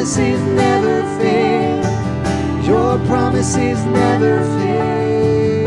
promises never fail. Your promises never fail.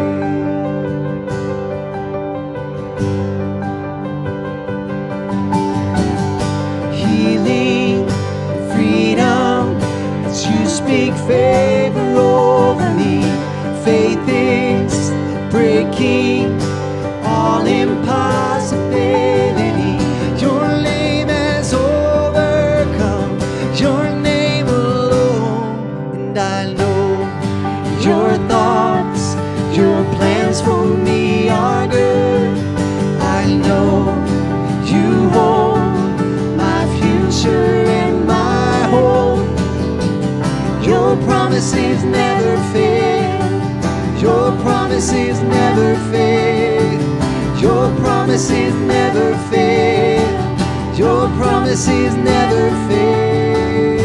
Healing, freedom, as you speak favor over me. Faith is breaking all impossibility. Your name has overcome, your name alone. And I know your thoughts, your plans for me are good. I know you hold my future in my hold. Your promises never fail. Your promises never fail. Your promises never fail. Your promises never fail.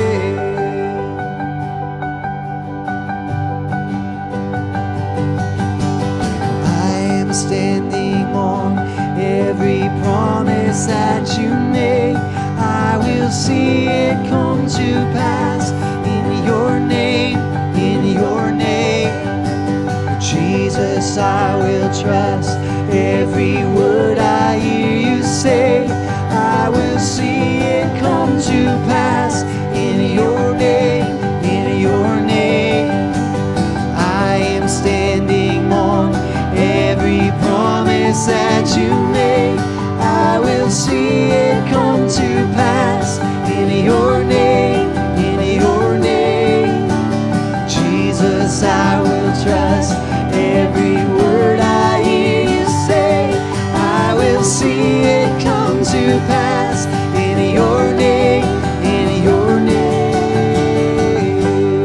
I am standing on every promise that you made. I will see it come to pass in your name, in your name. Jesus, I will trust every word I hear you say. I will see it come to pass in your name, in your name. I am standing on every promise that you made. I will see it come to pass in your name, in your name. Jesus, I will trust every word I hear you say. I will see it come to pass in your name, in your name.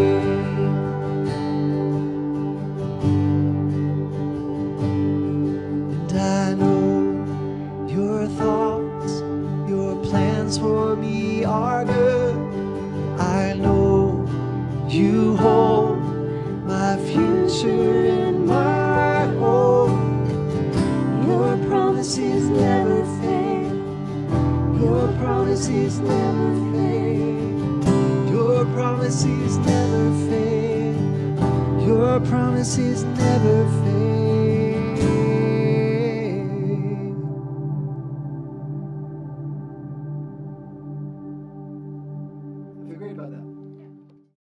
And I know your thoughts, your plans for me are good. I know you hold my future in my hold. Your promises never fail. Your promises never fail. Your promises never fail. Your promises never fail. I feel great about that.